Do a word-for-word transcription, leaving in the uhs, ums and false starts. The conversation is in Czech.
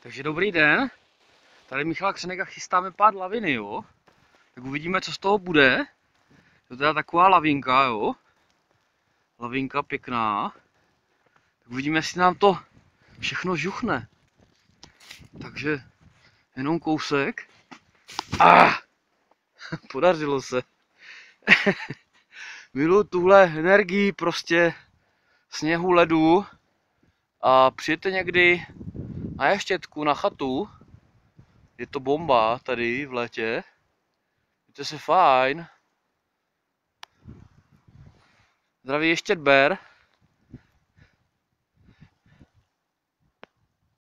Takže dobrý den, tady Michal Křenek a chystáme pár laviny, jo. Tak uvidíme, co z toho bude. To je teda taková lavinka, jo. Lavinka pěkná. Tak uvidíme, jestli nám to všechno žuchne. Takže jenom kousek. Ah! Podařilo se. Miluji tuhle energii prostě sněhu, ledu. A přijďte někdy na Ještědku, na chatu. Je to bomba tady v létě. Mějte se fajn. Zdraví Ještěd Ber.